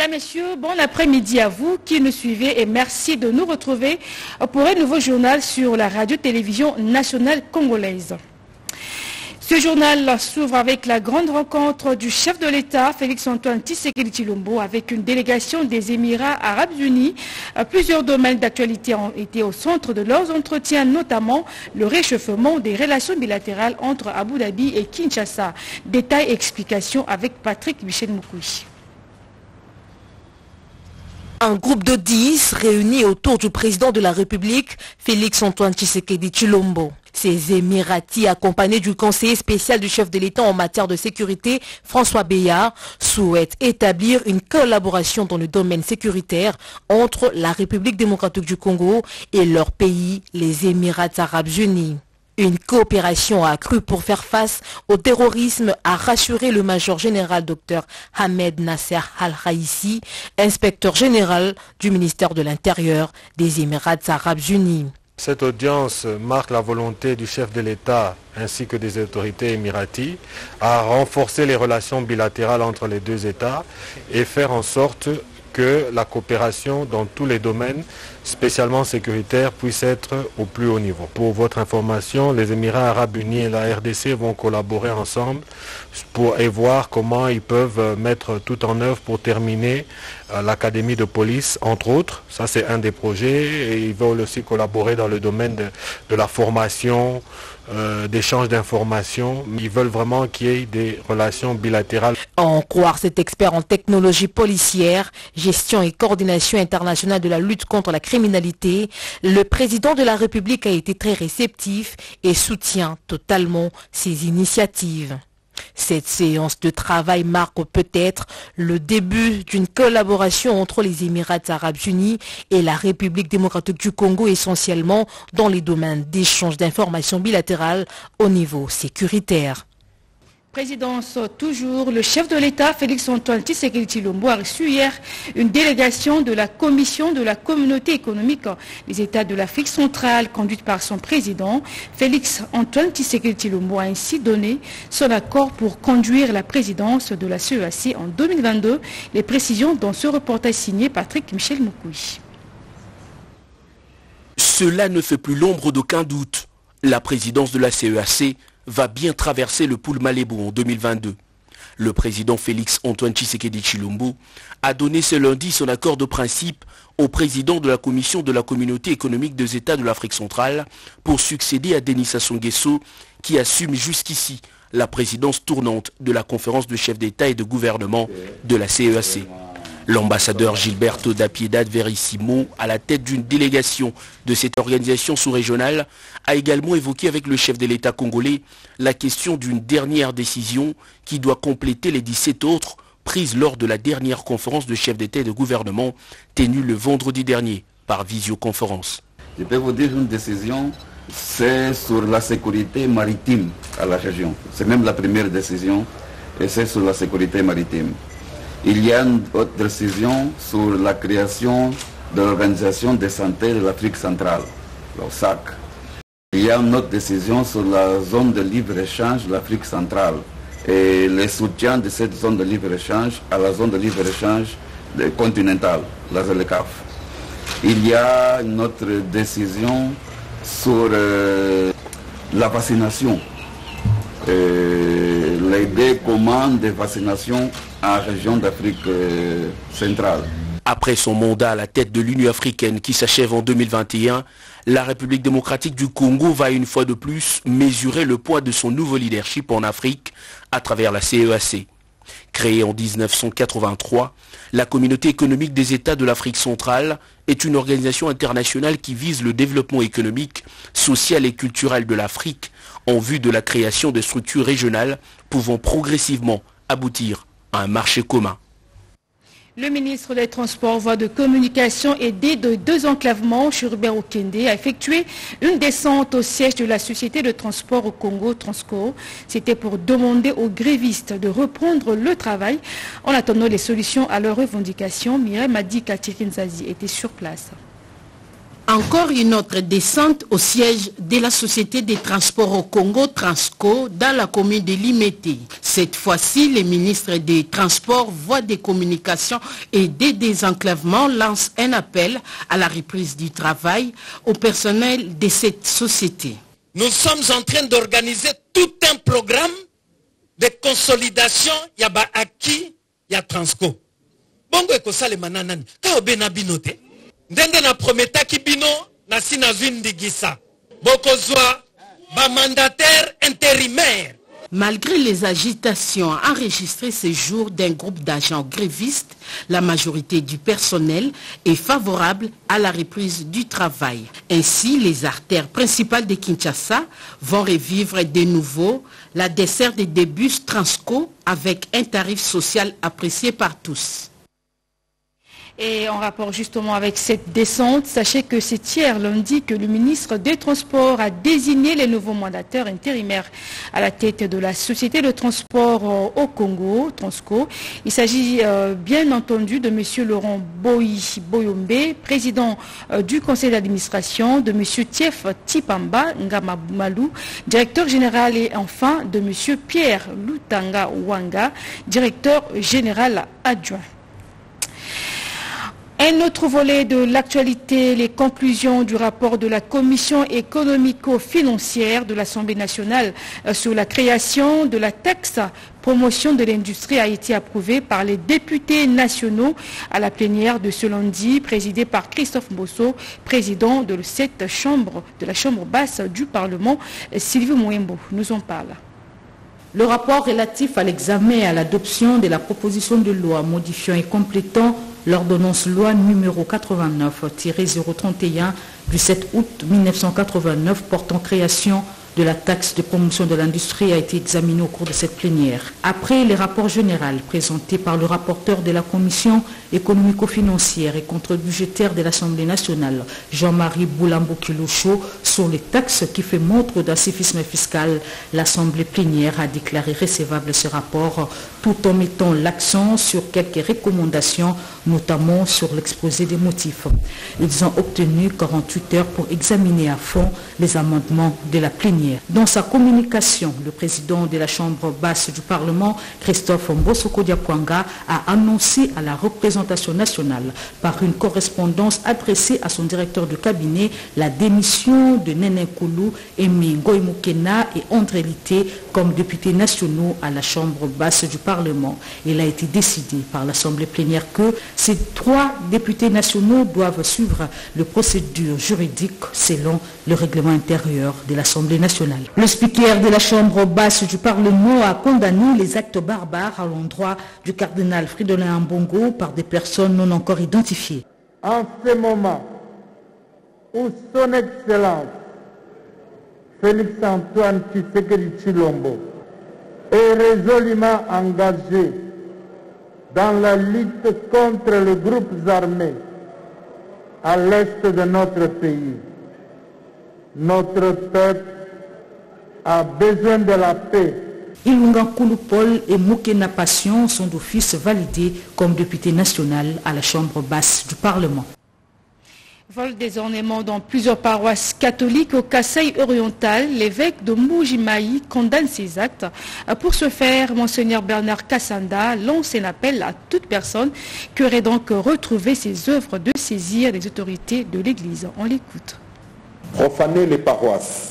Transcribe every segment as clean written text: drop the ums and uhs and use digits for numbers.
Mesdames, Messieurs, bon après-midi à vous qui nous suivez et merci de nous retrouver pour un nouveau journal sur la radio-télévision nationale congolaise. Ce journal s'ouvre avec la grande rencontre du chef de l'État, Félix-Antoine Tshisekedi Tshilombo, avec une délégation des Émirats arabes unis. Plusieurs domaines d'actualité ont été au centre de leurs entretiens, notamment le réchauffement des relations bilatérales entre Abu Dhabi et Kinshasa. Détails et explications avec Patrick Michel-Moukoui. Un groupe de 10 réunis autour du président de la République, Félix-Antoine Tshisekedi Tshilombo. Ces Émiratis, accompagnés du conseiller spécial du chef de l'État en matière de sécurité, François Béard, souhaitent établir une collaboration dans le domaine sécuritaire entre la République démocratique du Congo et leur pays, les Émirats arabes unis. Une coopération accrue pour faire face au terrorisme, a rassuré le major général Dr Ahmed Nasser Al-Raïssi, inspecteur général du ministère de l'Intérieur des Émirats arabes unis. Cette audience marque la volonté du chef de l'État ainsi que des autorités émiraties à renforcer les relations bilatérales entre les deux États et faire en sorte que la coopération dans tous les domaines, spécialement sécuritaires, puisse être au plus haut niveau. Pour votre information, les Émirats arabes unis et la RDC vont collaborer ensemble et voir comment ils peuvent mettre tout en œuvre pour terminer l'académie de police, entre autres. Ça, c'est un des projets. Et ils veulent aussi collaborer dans le domaine de la formation, d'échange d'informations. Ils veulent vraiment qu'il y ait des relations bilatérales. À en croire cet expert en technologie policière, gestion et coordination internationale de la lutte contre la criminalité, le président de la République a été très réceptif et soutient totalement ces initiatives. Cette séance de travail marque peut-être le début d'une collaboration entre les Émirats arabes unis et la République démocratique du Congo, essentiellement dans les domaines d'échange d'informations bilatérales au niveau sécuritaire. Présidence toujours, le chef de l'État, Félix-Antoine Tshisekedi Tshilombo, a reçu hier une délégation de la Commission de la Communauté économique des États de l'Afrique centrale, conduite par son président. Félix-Antoine Tshisekedi Tshilombo a ainsi donné son accord pour conduire la présidence de la CEAC en 2022. Les précisions dans ce reportage signé Patrick Michel-Moukoui. Cela ne fait plus l'ombre d'aucun doute. La présidence de la CEAC va bien traverser le pool Malebo en 2022. Le président Félix-Antoine Tshisekedi Tshilombo a donné ce lundi son accord de principe au président de la Commission de la Communauté économique des États de l'Afrique centrale pour succéder à Denis Sassou Nguesso qui assume jusqu'ici la présidence tournante de la conférence de chefs d'État et de gouvernement de la CEAC. L'ambassadeur Gilberto da Piedad Verissimo, à la tête d'une délégation de cette organisation sous-régionale, a également évoqué avec le chef de l'État congolais la question d'une dernière décision qui doit compléter les 17 autres prises lors de la dernière conférence de chefs d'État et de gouvernement tenue le vendredi dernier par visioconférence. Je peux vous dire une décision, c'est sur la sécurité maritime à la région. C'est même la première décision et c'est sur la sécurité maritime. Il y a une autre décision sur la création de l'Organisation de santé de l'Afrique centrale, l'OSAC. Il y a une autre décision sur la zone de libre-échange de l'Afrique centrale et le soutien de cette zone de libre-échange à la zone de libre-échange continentale, la ZLECAF. Il y a une autre décision sur la vaccination, les deux commandes de vaccination en région d'Afrique centrale. Après son mandat à la tête de l'Union africaine qui s'achève en 2021, la République démocratique du Congo va une fois de plus mesurer le poids de son nouveau leadership en Afrique à travers la CEAC. Créée en 1983, la Communauté économique des États de l'Afrique centrale est une organisation internationale qui vise le développement économique, social et culturel de l'Afrique en vue de la création de structures régionales pouvant progressivement aboutir à un marché commun. Le ministre des Transports, Voies de Communication et des deux enclavements, Churubert Okende, a effectué une descente au siège de la Société de transport au Congo, Transco. C'était pour demander aux grévistes de reprendre le travail. En attendant les solutions à leurs revendications, Mireille Madi Katirinzazi était sur place. Encore une autre descente au siège de la Société des transports au Congo, Transco, dans la commune de Limete. Cette fois-ci, les ministres des Transports, Voies des Communications et des Désenclavements lancent un appel à la reprise du travail au personnel de cette société. Nous sommes en train d'organiser tout un programme de consolidation. Yaba Aki, ya Transco. Bongo ekosale mananani. Ka obena binote. Ndenge na prometa ki bino na sina zindigisa. Bokozwa ba mandataire intérimaire. Malgré les agitations enregistrées ces jours d'un groupe d'agents grévistes, la majorité du personnel est favorable à la reprise du travail. Ainsi, les artères principales de Kinshasa vont revivre de nouveau la desserte des bus Transco avec un tarif social apprécié par tous. Et en rapport justement avec cette descente, sachez que c'est hier lundi que le ministre des Transports a désigné les nouveaux mandataires intérimaires à la tête de la Société de transport au Congo, Transco. Il s'agit bien entendu de M. Laurent Boyombe, président du conseil d'administration, de M. Tief Tipamba Ngamamalou, directeur général, et enfin de M. Pierre Lutanga Wanga, directeur général adjoint. Un autre volet de l'actualité, les conclusions du rapport de la Commission économico-financière de l'Assemblée nationale sur la création de la taxe promotion de l'industrie a été approuvé par les députés nationaux à la plénière de ce lundi, présidée par Christophe Mbosso, président de cette chambre, de la chambre basse du Parlement. Sylvie Mouembo nous en parle. Le rapport relatif à l'examen et à l'adoption de la proposition de loi modifiant et complétant l'ordonnance loi numéro 89-031 du 7 août 1989 portant création de la taxe de promotion de l'industrie a été examiné au cours de cette plénière. Après les rapports généraux présentés par le rapporteur de la Commission économico-financière et contre-budgétaire de l'Assemblée nationale, Jean-Marie Boulambo-Kiloucho, sur les taxes qui fait montre d'insuffisance fiscal, l'Assemblée plénière a déclaré recevable ce rapport tout en mettant l'accent sur quelques recommandations, notamment sur l'exposé des motifs. Ils ont obtenu 48 heures pour examiner à fond les amendements de la plénière. Dans sa communication, le président de la Chambre basse du Parlement, Christophe Mbosso-Kodiapwanga, a annoncé à la représentation nationale, par une correspondance adressée à son directeur de cabinet, la démission de Nene Koulou, Emi Goïmoukena et André Lité comme députés nationaux à la Chambre basse du Parlement. Il a été décidé par l'Assemblée plénière que ces 3 députés nationaux doivent suivre les procédures juridiques selon le règlement intérieur de l'Assemblée nationale. Le speaker de la Chambre basse du Parlement a condamné les actes barbares à l'endroit du cardinal Fridolin Ambongo par des personnes non encore identifiées. En ce moment où son Excellence Félix-Antoine Tshisekedi Tshilombo est résolument engagé dans la lutte contre les groupes armés à l'est de notre pays, notre peuple a besoin de la paix. Ilunga Koulou Paul et Moukena Passion sont d'office validés comme députés nationaux à la Chambre basse du Parlement. Vol des ornements dans plusieurs paroisses catholiques au Kasaï oriental. L'évêque de Mbuji-Mayi condamne ces actes. Pour ce faire, Monseigneur Bernard Kassanda lance un appel à toute personne qui aurait donc retrouvé ces œuvres de saisir les autorités de l'Église. On l'écoute. Profaner les paroisses,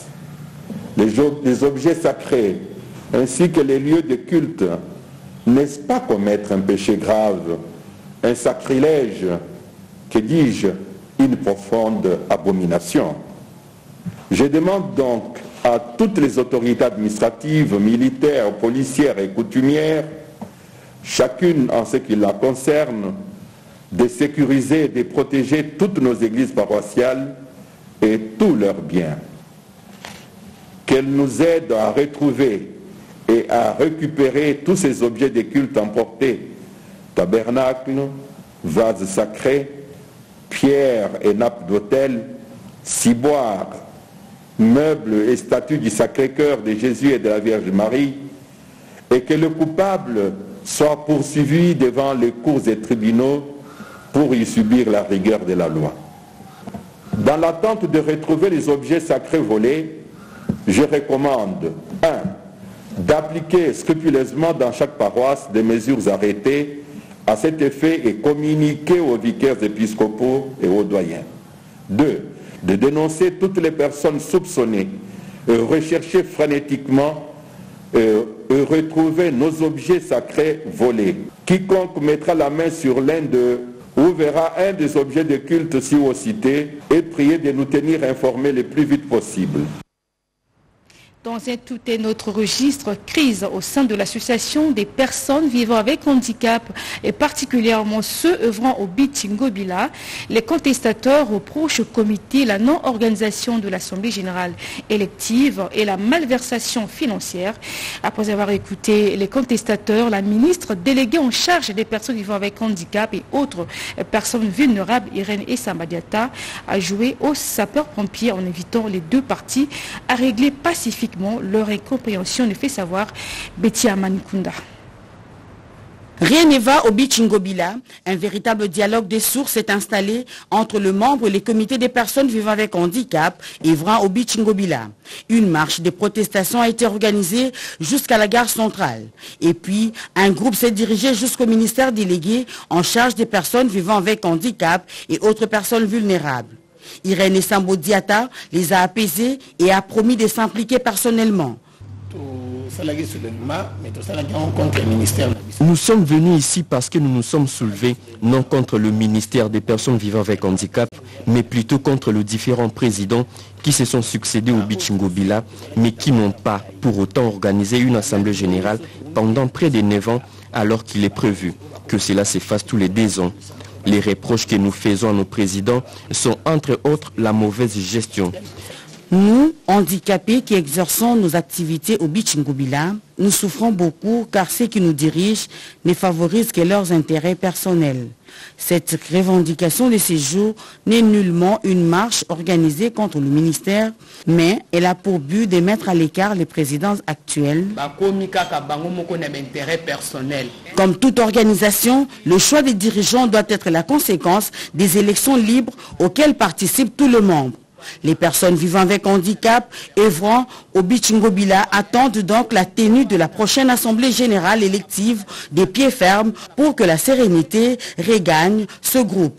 les objets sacrés, ainsi que les lieux de culte, n'est-ce pas commettre un péché grave, un sacrilège, que dis-je, une profonde abomination? Je demande donc à toutes les autorités administratives, militaires, policières et coutumières, chacune en ce qui la concerne, de sécuriser et de protéger toutes nos églises paroissiales et tous leurs biens. Qu'elles nous aident à retrouver et à récupérer tous ces objets de culte emportés, tabernacles, vases sacrés, pierres et nappes d'autel, ciboires, meubles et statues du Sacré-Cœur de Jésus et de la Vierge Marie, et que le coupable soit poursuivi devant les cours et tribunaux pour y subir la rigueur de la loi. Dans l'attente de retrouver les objets sacrés volés, je recommande 1. D'appliquer scrupuleusement dans chaque paroisse des mesures arrêtées à cet effet et communiquées aux vicaires épiscopaux et aux doyens. 2. De dénoncer toutes les personnes soupçonnées, rechercher frénétiquement retrouver nos objets sacrés volés. Quiconque mettra la main sur l'un d'eux ou verra un des objets de culte si haut cités est prié de nous tenir informés le plus vite possible. Dans un tout autre registre, crise au sein de l'association des personnes vivant avec handicap et particulièrement ceux œuvrant au Bitingobila, les contestateurs reprochent au comité la non-organisation de l'Assemblée générale élective et la malversation financière. Après avoir écouté les contestateurs, la ministre déléguée en charge des personnes vivant avec handicap et autres personnes vulnérables, Irène Essamadiata, a joué aux sapeurs-pompiers en invitant les deux parties à régler pacifiquement leur incompréhension, ne fait savoir Betty Amanikunda. Rien ne va au Bitingobila. Un véritable dialogue des sources est installé entre le membre et les comités des personnes vivant avec handicap œuvrant au Bitingobila. Une marche de protestation a été organisée jusqu'à la gare centrale. Et puis, un groupe s'est dirigé jusqu'au ministère délégué en charge des personnes vivant avec handicap et autres personnes vulnérables. Irène Essamadiata les a apaisés et a promis de s'impliquer personnellement. Nous sommes venus ici parce que nous nous sommes soulevés, non contre le ministère des personnes vivant avec handicap, mais plutôt contre les différents présidents qui se sont succédés au Bitingobila, mais qui n'ont pas pour autant organisé une assemblée générale pendant près de 9 ans, alors qu'il est prévu que cela se fasse tous les 2 ans. Les reproches que nous faisons à nos présidents sont entre autres la mauvaise gestion. Nous, handicapés qui exerçons nos activités au Bitingobila, nous souffrons beaucoup car ceux qui nous dirigent ne favorisent que leurs intérêts personnels. Cette revendication de ces jours n'est nullement une marche organisée contre le ministère, mais elle a pour but de mettre à l'écart les présidents actuels. Comme toute organisation, le choix des dirigeants doit être la conséquence des élections libres auxquelles participe tout le monde. Les personnes vivant avec handicap œuvrant au Bitingobila attendent donc la tenue de la prochaine assemblée générale élective des pieds fermes pour que la sérénité regagne ce groupe.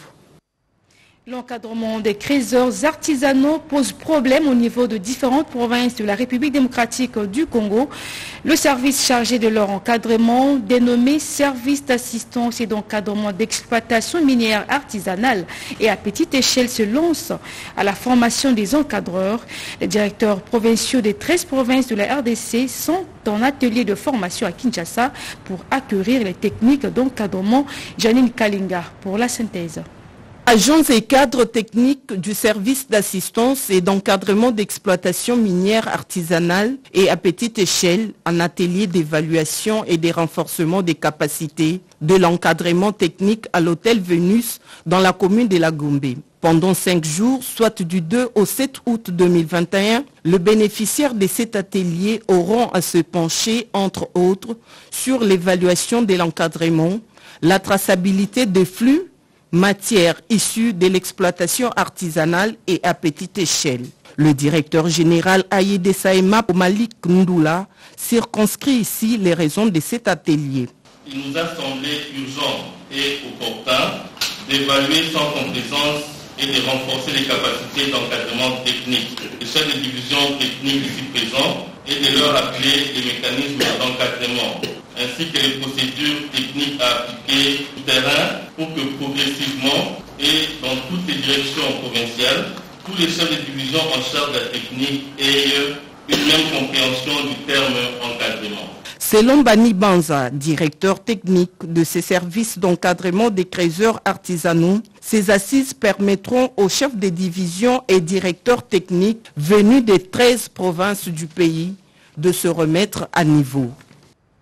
L'encadrement des créateurs artisanaux pose problème au niveau de différentes provinces de la République démocratique du Congo. Le service chargé de leur encadrement, dénommé Service d'assistance et d'encadrement d'exploitation minière artisanale et à petite échelle, se lance à la formation des encadreurs. Les directeurs provinciaux des 13 provinces de la RDC sont en atelier de formation à Kinshasa pour acquérir les techniques d'encadrement. Janine Kalinga pour la synthèse. Agents et cadres techniques du service d'assistance et d'encadrement d'exploitation minière artisanale et à petite échelle, en atelier d'évaluation et de renforcement des capacités de l'encadrement technique à l'hôtel Vénus dans la commune de la Gombe. Pendant 5 jours, soit du 2 au 7 août 2021, le bénéficiaire de cet atelier auront à se pencher, entre autres, sur l'évaluation de l'encadrement, la traçabilité des flux, matières issues de l'exploitation artisanale et à petite échelle. Le directeur général Aïdé Saïma Malik Ndoula circonscrit ici les raisons de cet atelier. Il nous a semblé urgent et opportun d'évaluer sans complaisance et de renforcer les capacités d'encadrement technique des chefs de division technique ici présents et de leur appeler les mécanismes d'encadrement, ainsi que les procédures techniques à appliquer au terrain pour que progressivement et dans toutes les directions provinciales, tous les chefs de division en charge de la technique aient une même compréhension du terme encadrement. Selon Bani Banza, directeur technique de ces services d'encadrement des créateurs artisanaux, ces assises permettront aux chefs de division et directeurs techniques venus des 13 provinces du pays de se remettre à niveau.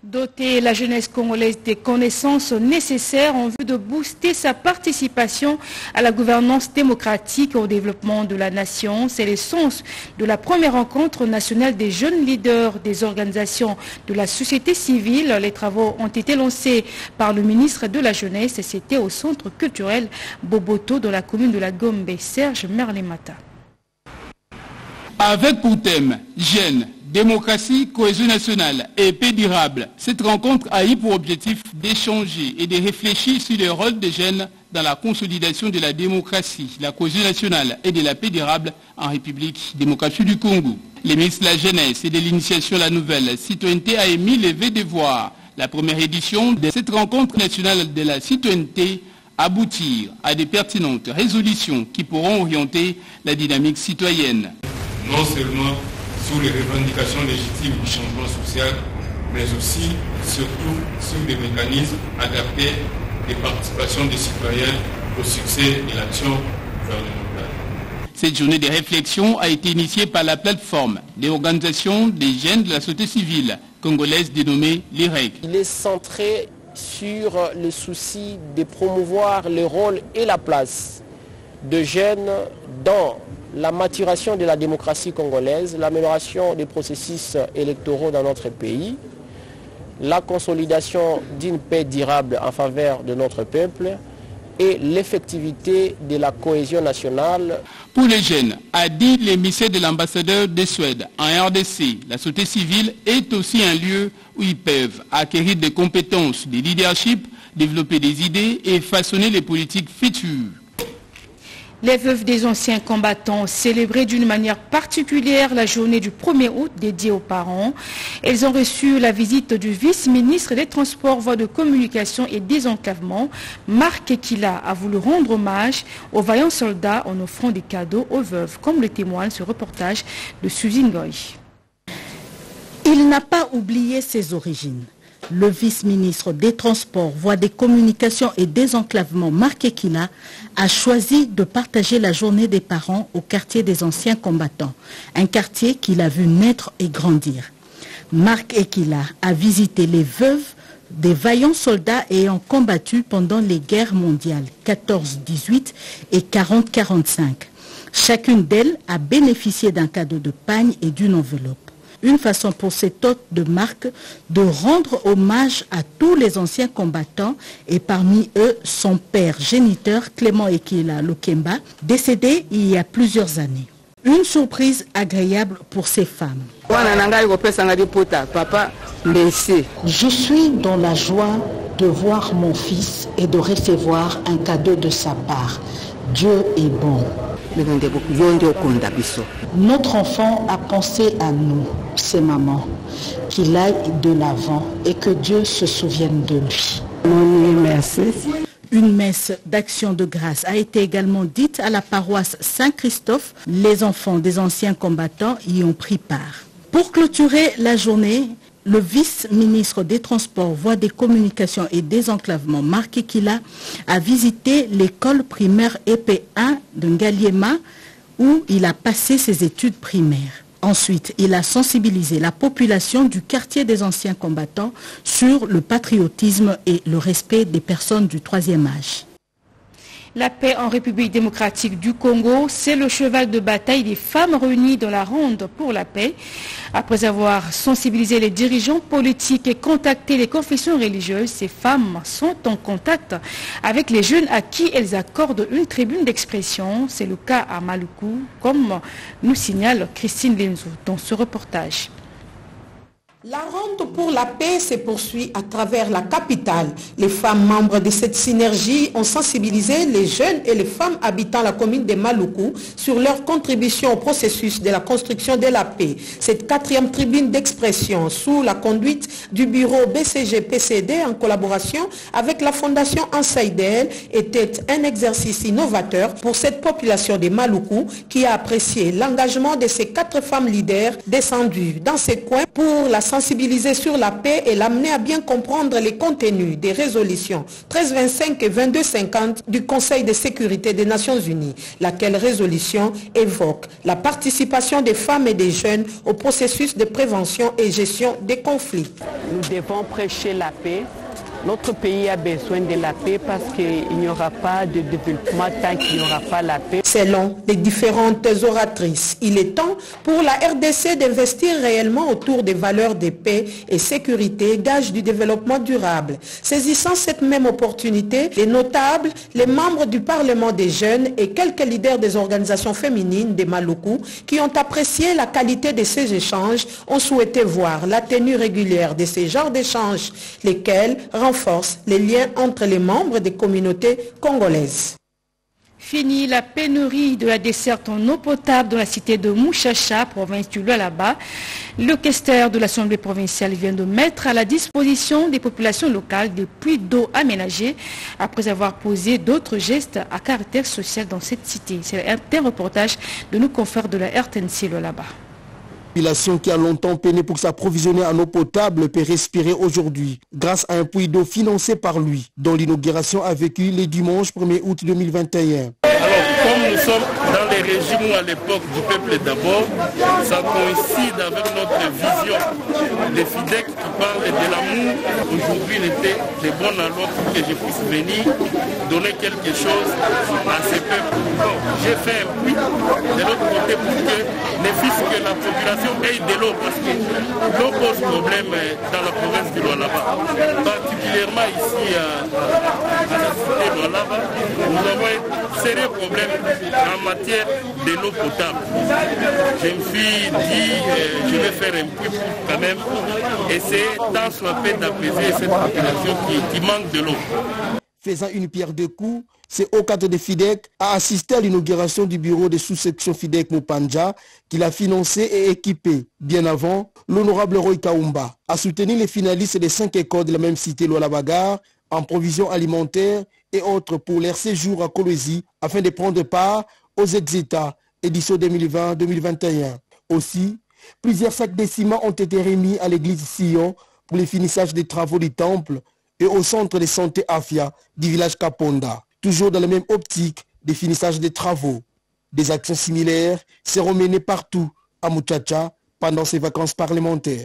Doter la jeunesse congolaise des connaissances nécessaires en vue de booster sa participation à la gouvernance démocratique et au développement de la nation. C'est le sens de la première rencontre nationale des jeunes leaders des organisations de la société civile. Les travaux ont été lancés par le ministre de la Jeunesse et c'était au centre culturel Boboto dans la commune de la Gombe. Serge Merlemata. Avec pour thème Jeunes, démocratie, cohésion nationale et paix durable, cette rencontre a eu pour objectif d'échanger et de réfléchir sur le rôle des jeunes dans la consolidation de la démocratie, la cohésion nationale et de la paix durable en République démocratique du Congo. Le ministre de la Jeunesse et de l'initiation à la nouvelle citoyenneté a émis le vœu de voir la première édition de cette rencontre nationale de la citoyenneté aboutir à des pertinentes résolutions qui pourront orienter la dynamique citoyenne. Non seulement sur les revendications légitimes du changement social, mais aussi, surtout, sur des mécanismes adaptés de participation des citoyens au succès de l'action gouvernementale. Cette journée de réflexion a été initiée par la plateforme des organisations des jeunes de la société civile congolaise dénommée l'IREC. Il est centré sur le souci de promouvoir le rôle et la place de jeunes dans la maturation de la démocratie congolaise, l'amélioration des processus électoraux dans notre pays, la consolidation d'une paix durable en faveur de notre peuple et l'effectivité de la cohésion nationale. Pour les jeunes, a dit l'émissaire de l'ambassadeur de Suède en RDC, la société civile est aussi un lieu où ils peuvent acquérir des compétences de leadership, développer des idées et façonner les politiques futures. Les veuves des anciens combattants célébraient d'une manière particulière la journée du 1er août dédiée aux parents. Elles ont reçu la visite du vice-ministre des Transports, Voies de Communication et Désenclavement. Marc Ekila a voulu rendre hommage aux vaillants soldats en offrant des cadeaux aux veuves, comme le témoigne ce reportage de Suzy Ngoy. Il n'a pas oublié ses origines. Le vice-ministre des Transports, Voies des Communications et Désenclavement, Marc Ekila, a choisi de partager la journée des parents au quartier des anciens combattants, un quartier qu'il a vu naître et grandir. Marc Ekila a visité les veuves des vaillants soldats ayant combattu pendant les guerres mondiales 14-18 et 40-45. Chacune d'elles a bénéficié d'un cadeau de pagne et d'une enveloppe. Une façon pour cet hôte de marque de rendre hommage à tous les anciens combattants et parmi eux son père géniteur Clément Ekila Lokemba, décédé il y a plusieurs années. Une surprise agréable pour ces femmes. Je suis dans la joie de voir mon fils et de recevoir un cadeau de sa part. Dieu est bon. Notre enfant a pensé à nous, ses mamans, qu'il aille de l'avant et que Dieu se souvienne de lui. Merci. Une messe d'action de grâce a été également dite à la paroisse Saint-Christophe. Les enfants des anciens combattants y ont pris part. Pour clôturer la journée, le vice-ministre des Transports, Voies des Communications et Désenclavement, Marc Ekila, a visité l'école primaire EP1 de Ngaliema où il a passé ses études primaires. Ensuite, il a sensibilisé la population du quartier des anciens combattants sur le patriotisme et le respect des personnes du troisième âge. La paix en République démocratique du Congo, c'est le cheval de bataille des femmes réunies dans la ronde pour la paix. Après avoir sensibilisé les dirigeants politiques et contacté les confessions religieuses, ces femmes sont en contact avec les jeunes à qui elles accordent une tribune d'expression. C'est le cas à Maluku, comme nous signale Christine Lenzo dans ce reportage. La ronde pour la paix se poursuit à travers la capitale. Les femmes membres de cette synergie ont sensibilisé les jeunes et les femmes habitant la commune de Maluku sur leur contribution au processus de la construction de la paix. Cette 4e tribune d'expression sous la conduite du bureau BCG-PCD en collaboration avec la fondation Ansaïdel était un exercice innovateur pour cette population de Maluku qui a apprécié l'engagement de ces 4 femmes leaders descendues dans ces coins pour la sensibiliser sur la paix et l'amener à bien comprendre les contenus des résolutions 1325 et 2250 du Conseil de sécurité des Nations Unies, laquelle résolution évoque la participation des femmes et des jeunes au processus de prévention et gestion des conflits. Nous devons prêcher la paix. Notre pays a besoin de la paix parce qu'il n'y aura pas de développement tant qu'il n'y aura pas la paix. Selon les différentes oratrices, il est temps pour la RDC d'investir réellement autour des valeurs de paix et sécurité, gage du développement durable. Saisissant cette même opportunité, les notables, les membres du Parlement des jeunes et quelques leaders des organisations féminines des Maluku qui ont apprécié la qualité de ces échanges ont souhaité voir la tenue régulière de ces genres d'échanges, lesquels renforce les liens entre les membres des communautés congolaises. Fini la pénurie de la desserte en eau potable dans la cité de Mouchacha, province du Lualaba. Le questeur de l'Assemblée provinciale vient de mettre à la disposition des populations locales des puits d'eau aménagés après avoir posé d'autres gestes à caractère social dans cette cité. C'est un reportage de nos confrères de la RTNC Lualaba. La population qui a longtemps peiné pour s'approvisionner en eau potable peut respirer aujourd'hui grâce à un puits d'eau financé par lui, dont l'inauguration a vécu le dimanche 1er août 2021. Alors, comme nous sommes dans les régimes où à l'époque du peuple d'abord, ça coïncide avec notre vision des FIDEC qui parlent de l'amour. Aujourd'hui, il était de bon aloi pour que je puisse venir donner quelque chose à ces peuples. Bon, j'ai fait un puits de l'autre côté pour que ne fût-ce que la population ait de l'eau, parce que l'eau pose problème dans la province du Lualaba. Particulièrement ici à la cité de Lualaba, nous avons un sérieux problème en matière de l'eau potable. Je me suis dit, je vais faire un puits pour quand même essayer tant soit fait d'apaiser cette population qui manque de l'eau. Faisant une pierre deux coups, c'est au cadre de FIDEC a assisté à l'inauguration du bureau de sous-section FIDEC Mopanja qu'il a financé et équipé. Bien avant, l'honorable Roy Kaumba a soutenu les finalistes des 5 écoles de la même cité Lualaba en provisions alimentaires et autres pour leur séjour à Kolwezi afin de prendre part aux Exétats édition 2020-2021. Aussi, plusieurs sacs de ciment ont été remis à l'église Sion pour le finissage des travaux du temple et au centre de santé Afia du village Kaponda. Toujours dans la même optique des finissages des travaux. Des actions similaires seront menées partout à Mouchacha pendant ces vacances parlementaires.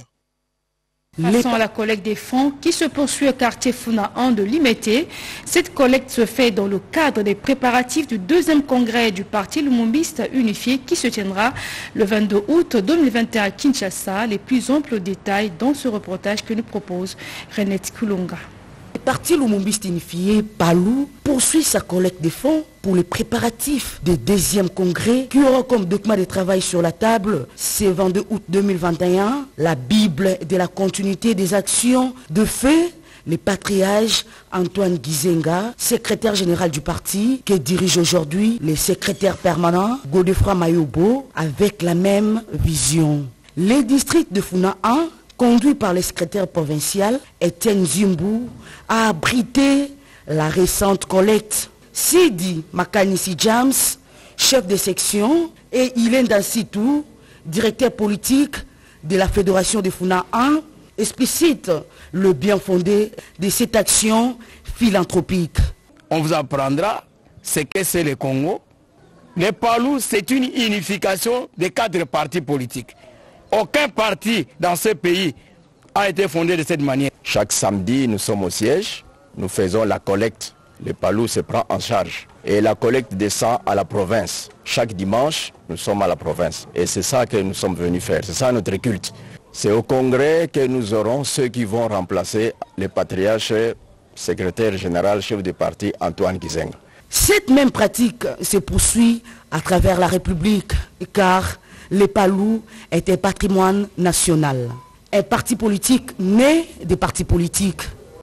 Passons à la collecte des fonds qui se poursuit au quartier Funa 1 de Limete. Cette collecte se fait dans le cadre des préparatifs du 2e congrès du parti lumumbiste unifié qui se tiendra le 22 août 2021 à Kinshasa. Les plus amples détails dans ce reportage que nous propose Renette Kulunga. Le parti lumumbiste unifié, PALU, poursuit sa collecte de fonds pour les préparatifs du 2e congrès qui aura comme document de travail sur la table ce 22 août 2021 la Bible de la continuité des actions de feu, le patriarche Antoine Gizenga, secrétaire général du parti, qui dirige aujourd'hui le secrétaire permanent Godefroy Mayobo avec la même vision. Les districts de Funa 1, conduit par le secrétaire provincial Etienne Zimbu, a abrité la récente collecte. Sidi Makanisi James, chef de section, et Ilenda Sitou, directeur politique de la Fédération de Funa 1, explicite le bien fondé de cette action philanthropique. On vous apprendra ce que c'est le Congo. Le PALU, c'est une unification des 4 partis politiques. Aucun parti dans ce pays a été fondé de cette manière. Chaque samedi, nous sommes au siège, nous faisons la collecte. Le PALU se prend en charge. Et la collecte descend à la province. Chaque dimanche, nous sommes à la province. Et c'est ça que nous sommes venus faire. C'est ça notre culte. C'est au congrès que nous aurons ceux qui vont remplacer le patriarche, secrétaire général, chef de parti, Antoine Gizenga. Cette même pratique se poursuit à travers la République, car le PALU est un patrimoine national. Un parti politique né des partis politiques.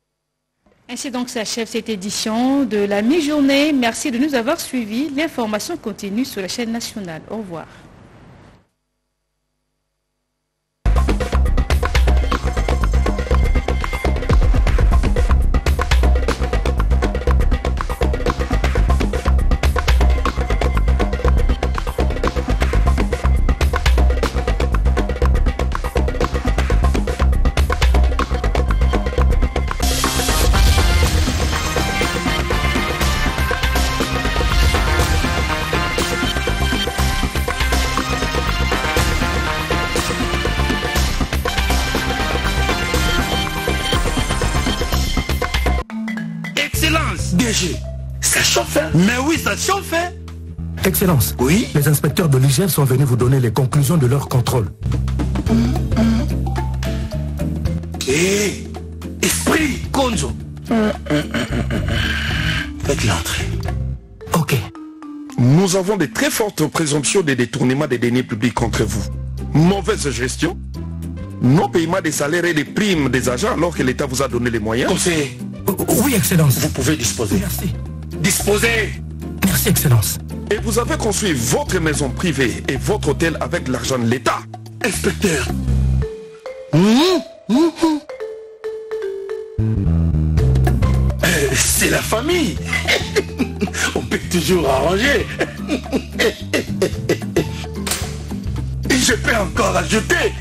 Ainsi donc s'achève cette édition de la mi-journée. Merci de nous avoir suivis. L'information continue sur la chaîne nationale. Au revoir. chauffe. Mais oui, ça chauffe. Excellence. Oui. Les inspecteurs de l'hygiène sont venus vous donner les conclusions de leur contrôle. Esprit, Konzo. Faites l'entrée. Ok. Nous avons de très fortes présomptions de détournement des deniers publics contre vous. Mauvaise gestion, non-paiement des salaires et des primes des agents alors que l'État vous a donné les moyens. Conseiller. Oui, Excellence. Vous pouvez disposer. Merci. Disposez. Merci, Excellence. Et vous avez construit votre maison privée et votre hôtel avec l'argent de l'État. Inspecteur. C'est la famille. On peut toujours arranger. Et je peux encore ajouter